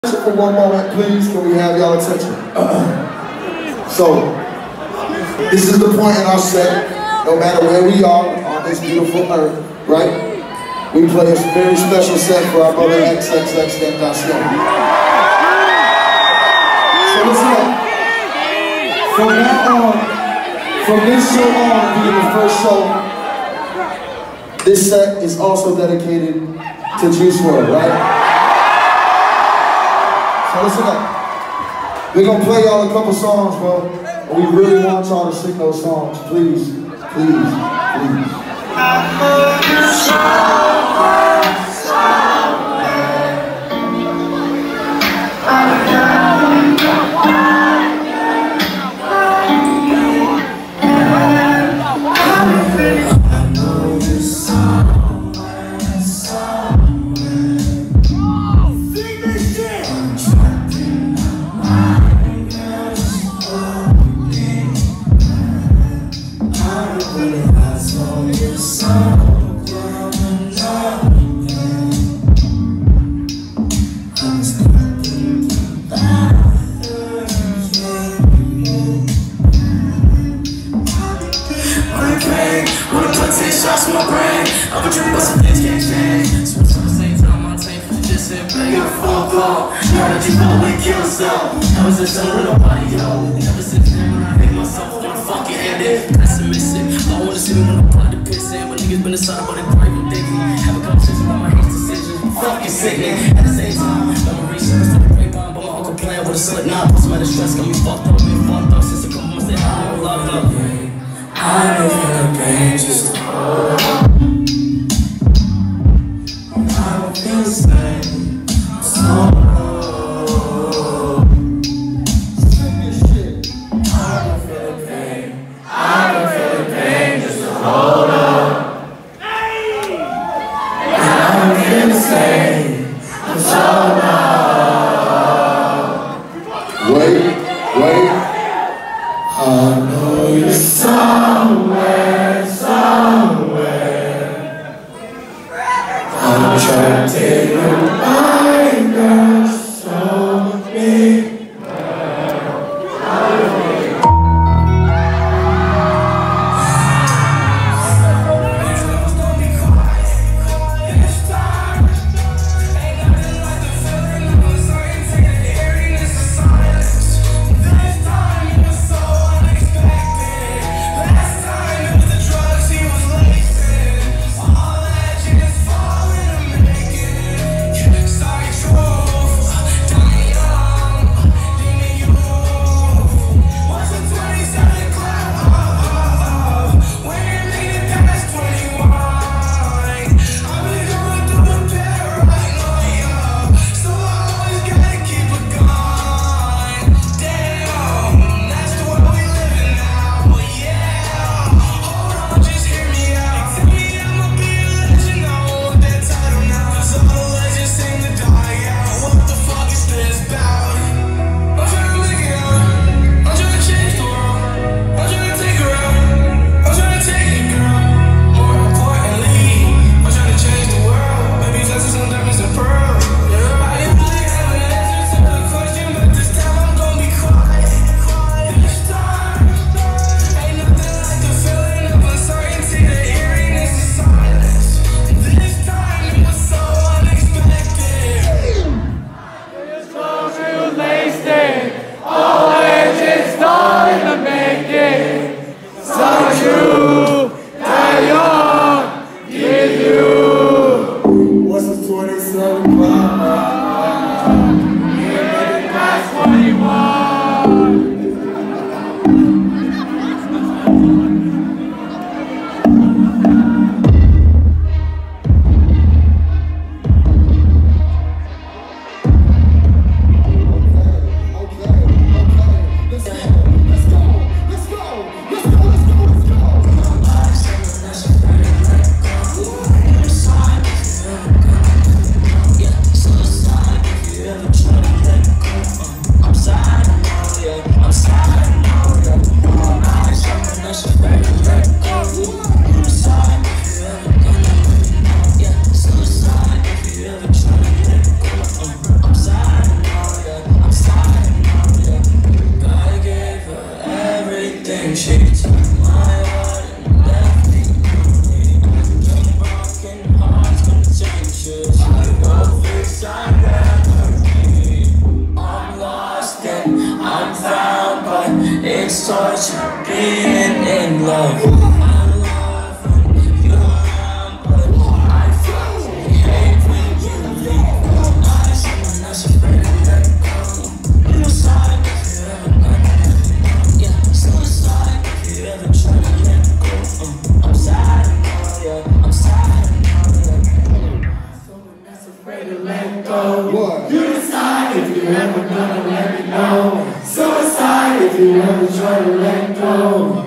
For one moment, please, can we have y'all attention? So, this is the point in our set, no matter where we are on this beautiful earth, right? We play a very special set for our brother XXXTentacion. So listen up. From now on, from this show on, being the first show, this set is also dedicated to Juice WRLD, right? So listen up. We're gonna play y'all a couple songs, bro. And we really want y'all to sing those songs. Please, please, please. Shots in my brain, I've been tripping about some things can't change. So at the same time, my team just sit back in a phone call. Know that you go away, kill yourself. I was just chilling with nobody, yo. And ever since then, when I hate myself, I wanna fucking end it. Pessimistic, I don't wanna see me when I plot to piss in. But niggas been inside about it, quite ridiculous. Have a conversation about my hate decisions, fucking sickening. At the same time, memories service to the grapevine, but my uncle playing with a slip knot. Plus, my distress got me fucked up, been fucked up since a couple months that I never loved up. I don't feel the pain, just hold on. I don't feel the same, so low. I don't feel the pain, I don't feel the pain, just hold on. I don't feel the same, I'm so low. Wait. I know you're somewhere. afraid to let go. What? You decide if you ever gonna let me know. Suicide if you ever try to let go.